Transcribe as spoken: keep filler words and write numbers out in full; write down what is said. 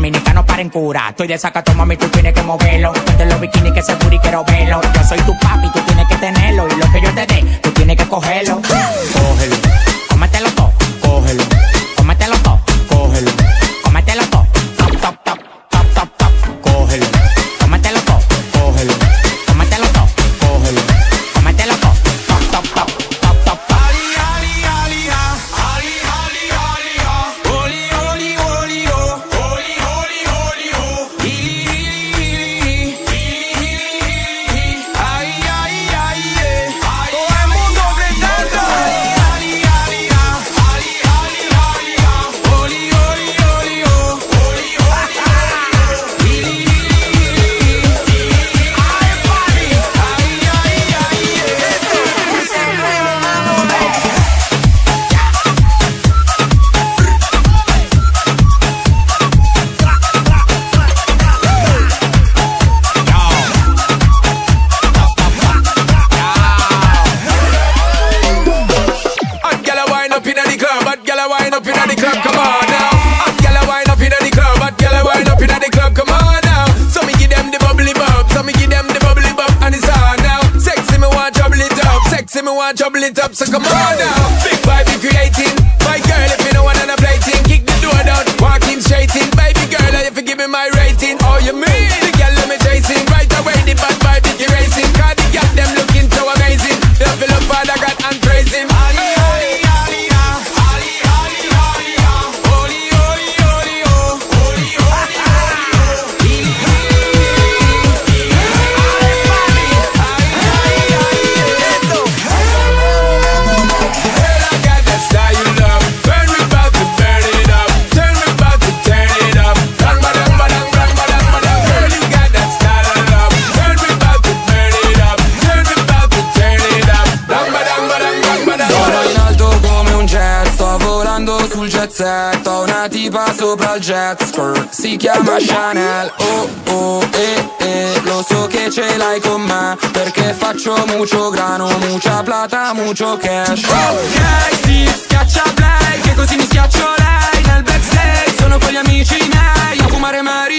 dominicano paren cura. Estoy de sacato, mami, tú tienes que moverlo. Ponte los bikinis que seguro y quiero verlo. Yo soy tu papi, tú tienes que tenerlo. Y lo que yo te dé, tú tienes que cogerlo. Cógelo, cómetelo todo, cógelo. Cómetelo todo, cógelo. Cómetelo todo, top, top, top, top, top, top, cógelo. Cómetelo todo, cógelo. Cómetelo todo, cógelo. Cómetelo todo, top, top, top, top, top, top. Ali, ali, ali, ali, ali, ali, oli, oli, oli, oli, oli, oli, ili, ili, ili, ili, ay, ay, ay, eh. Todo el mundo gritando. Ali, ali, ali, ali, ali, ali, oli, oli, oli, oli, oli, ili, ili, ili, ay, papi, ay, ay, ay, eh. Hot gyal a wind up inna the club, hot gyal a wind up inna the club, come on now. Hot gyal a wind up inna the club, hot gyal a wind up inna the club, come on now. So me give them the bubbly bub, so me give them the bubbly bub, and it's on now. Sexy me want trouble it up, sexy me want trouble it up, so come on now. Big vibe be creating, my girl if you know what I'm playing, kick the door down, walking straight in, baby girl if you give me my rating. Oh you mean the girl let me chasing, right away the bad vibe be erasing, 'cause the girl them looking so amazing. They feel up Father God and praise him. Ali, ali, ali, ah. Ali, ali, ali, ah. Oli, oli, oli, oh. Oli, oli, oli, oh. Ili, ili, ili, ay, papi. Ay, ay, ay, esto. Girl, I got that style you love. Burn me about to burn it up. Turn me about to turn it up. Bang, badang, badang, bang, badang, badang. Girl, you got that style I love. Burn me about to burn it up. Turn me about to turn it up. Bang, badang, badang, bang, badang. Sono in alto come un jet, sto volando sul jet set. Ho una tipa sopra il jet skirt, si chiama Chanel. Oh oh eh eh, lo so che ce l'hai con me, perché faccio mucho grano, mucha plata, mucho cash. Ok, si schiaccia play, che così mi schiaccio lei. Nel backstage sono con gli amici miei a fumare mari